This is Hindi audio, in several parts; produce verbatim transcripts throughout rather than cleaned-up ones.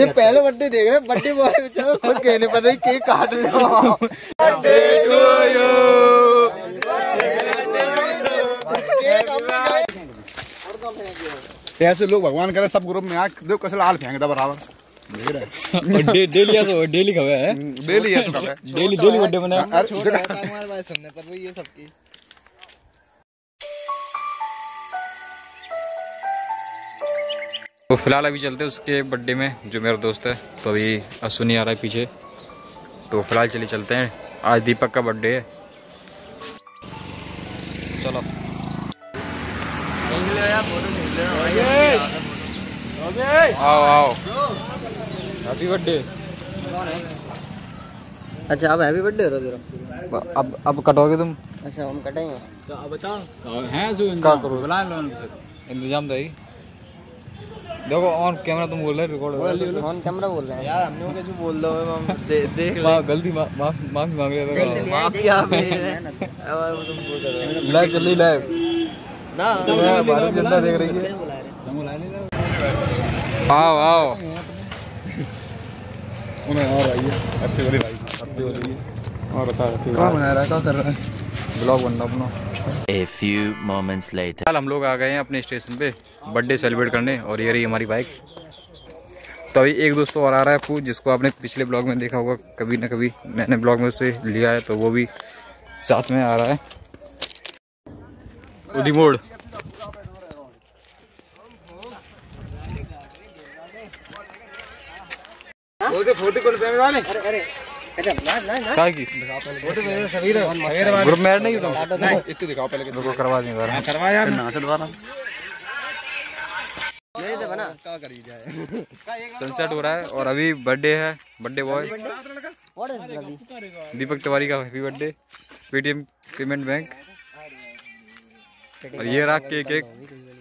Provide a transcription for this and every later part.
ये पहले बर्थडे देख रहे बर्थडे बॉय चलो खुद कहने पर नहीं केक काट रहे हो। Birthday to you. ऐसे लोग भगवान करे सब ग्रुप में आ दो कैसे लाल फेंक दे बराबर। डे, डेली ऐसा डेली खबर है डेली ऐसा खबर डेली डेली बर्थडे मना हमारे बात सुनने पर वो ये सबकी। तो फिलहाल अभी चलते हैं उसके बर्थडे में जो मेरा दोस्त है। तो अभी अश्विनी आ रहा है पीछे, तो फिलहाल चलिए चलते हैं। आज दीपक का बर्थडे है। चलो आओ आओ हैप्पी बर्थडे। अच्छा अब हैप्पी बर्थडे हो रहा है। अब अब कटोगे तुम? अच्छा हम कटेंगे तो अब बताओ हैं जो क्या करो बुला लो इंतजाम तो देखो ऑन कैमरा तुम बोल रहे रिकॉर्ड ऑन कैमरा बोल रहे हैं यार। हमने वो कुछ बोल दो हम दे, देख ले गलती माफ माफी मांग रहे थे। माफी आप अब तुम बोल रहे हो लाइव चल रही लाइव ना भारत जनता देख रही है। आओ आओ उन्हें और आइए अच्छी वाली भाई अच्छी वाली और बता क्या बना रहा है क्या कर रहा है ब्लॉग बनना अपना। A few moments later. कल हम लोग आ गए हैं अपने स्टेशन पे बर्थडे सेलिब्रेट करने और ये रही हमारी बाइक। तो अभी एक दोस्त और आ रहा है पूछ, जिसको आपने पिछले ब्लॉग में देखा होगा कभी ना कभी मैंने ब्लॉग में उससे लिया है, तो वो भी साथ में आ रहा है। उदी मोड़ ग्रुप में ऐड नहीं होता नहीं इतनी दिखाओ पहले तो करवा देंगे करवा यार ना दोबारा क्या करी जाए। सनसेट हो रहा है और अभी बर्थडे है। बर्थडे बॉय दीपक तिवारी का happy birthday. Paytm payment bank और ये रहा केक एक।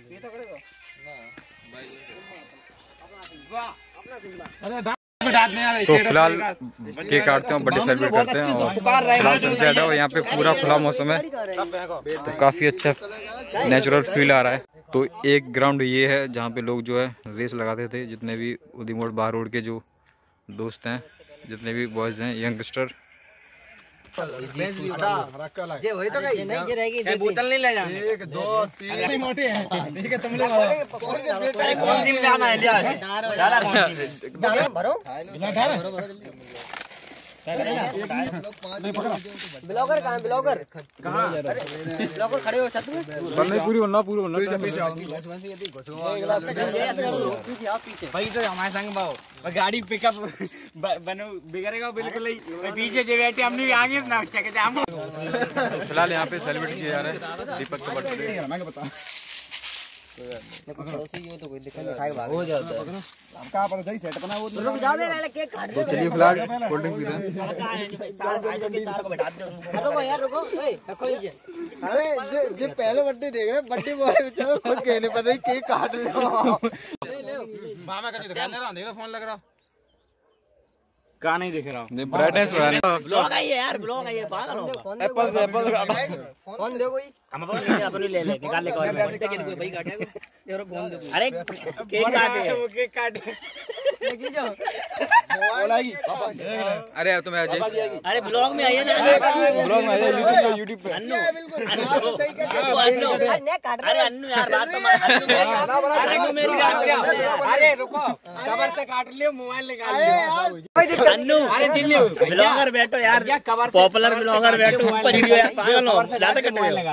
तो फिलहाल केक काटते हैं, बर्थडे सेलिब्रेट करते हैं और फिलहाल सनसेट है और यहाँ पे पूरा खुला मौसम है तो काफी अच्छा नेचुरल फील आ रहा है। तो एक ग्राउंड ये है जहाँ पे लोग जो है रेस लगाते थे, जितने भी उदीमोड़ बाहर रोड के जो दोस्त हैं, जितने भी बॉयज हैं यंगस्टर। ये वही तो कहीं नहीं रहेगी बोतल नहीं ले जाना। एक दो तीन मोटे हैं ठीक है तुम लोग कौन सी में जाना है लिया ज्यादा कौन सी में भरो ब्लॉगर कहाँ ब्लॉगर कहाँ ब्लॉगर खड़े हो छत में नहीं पूरी बनना पूरी बनना पीछे भाई तो हमारे संग भाव गाड़ी पिकअप बनो बिगड़ेगा बिल्कुल ही पीछे जो बैठे हमने भी आगे ना चके हम। फिलहाल यहाँ पे सेलिब्रेट किया जा रहा है दीपक का बर्थडे। मैं बता तो कोई दिक्कत नहीं खाएगा हो जाता है। आपका पता चली सेट बना वो रुक जाओ दे पहले केक काट तो चलिए फिलहाल कोल्ड ड्रिंक पीते हैं। चार भाई के चार को बैठा दो। रुको यार रुको ए रखो लीजिए। अरे ये ये पहले बर्थडे देख रहे बर्थडे बॉय चलो खुद कहने पर नहीं केक काट रहे हो। मामा का दुकान है ना देखो फोन लग रहा कहाँ नहीं दिख रहा हूँ। ब्राइटनेस बढ़ाने ब्लॉग है यार ब्लॉग है ये पागल हो। एप्पल से एप्पल फोन दे कोई हम अपन अपन ले ले निकाल ले कोई भाई काटेगा यार फोन दे। अरे केक काटे वो केक काटे लेके जाओ अरे तुम्हें अजय अरे ब्लॉग में आइए ना ब्लॉग में आइए यूट्यूब पे। अन्नू बिल्कुल सही कर अन्नू अरे अन्नू यार बात तो अरे तू मेरी बात क्या। अरे रुको कवर से काट लियो मोबाइल निकाल लियो अन्नू। अरे दिल्ली ब्लॉगर बैठो यार कवर पॉपुलर ब्लॉगर बैठो ऊपर वीडियो यार पागल हो ज्यादा कट लगा।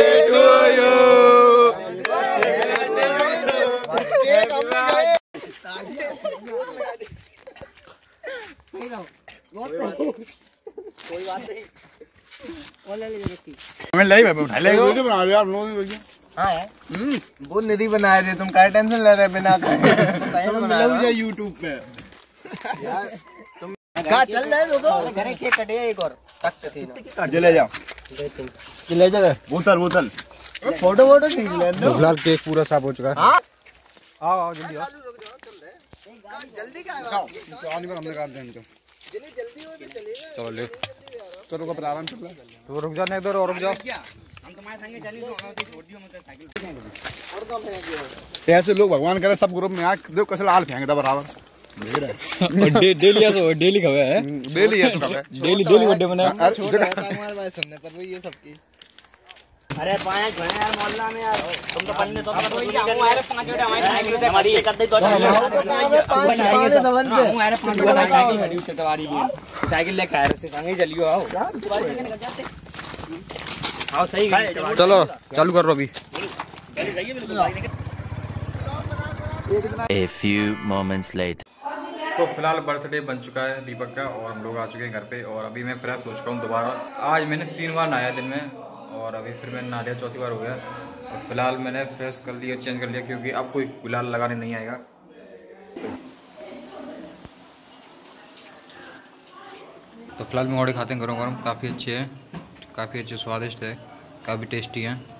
कोई बात नहीं वो ले लीजिए रखी मैं ले भाई उठा ले वीडियो बना रहे यार लोग। हां यार हम्म बहुत निधि बनाए थे तुम क्या टेंशन ले रहे बिना खाए यूट्यूब पे यार तुम कहां चल रहे हो तो घरे केक कटेगा एक और तक सीना ले जाओ ले जा बोतल बोतल फोटो वोटो खींच ले दो। फिलहाल केक पूरा साफ हो चुका है। हां आओ आओ जल्दी आओ जल्दी क्या खाओ तो आने में हमने काट दें इनको जितनी जल्दी हो तो चलेगा। चलो ले तो रुको पर आराम से तो रुक जाने इधर और रुक जाओ। हम तुम्हारे संगे चली तो छोड़ दियो मतलब साइकिल और कम है ऐसे लोग भगवान करे सब ग्रुप में आ दो कैसे लाल फेंक दे बराबर। और डे, डेली ऐसा डेली खबर है डेली ऐसा खबर डेली डेली बर्थडे मना हमारे भाई सुनने पर ये सबकी अरे पाँच घंटे यार मोहल्ला में यार तुम तो पढ़ने तो पता ही नहीं हमारे पांच घंटे हमारी साइकिल से हमारी एक आधे तो पाँच पाँच संबंध से हमारे पांच घंटे साइकिल खड़ी उससे सवारी की साइकिल लेकर आए से संगे चलियो आओ आओ सही चलो चालू कर लो अभी। A few moments later. तो फिलहाल बर्थडे बन चुका है दीपक का और हम लोग आ चुके हैं घर पे और अभी मैं फ्रेश हो चुका हूँ दोबारा। आज मैंने तीन बार नहाया दिन में और अभी फिर मैंने नहा लिया, चौथी बार हो गया। और फिलहाल मैंने फ्रेश कर लिया, चेंज कर लिया क्योंकि अब कोई गुलाल लगाने नहीं आएगा। तो फिलहाल मंगोड़े खाते हैं गरम गरम, काफ़ी अच्छे हैं, काफ़ी अच्छे स्वादिष्ट है, काफ़ी टेस्टी हैं।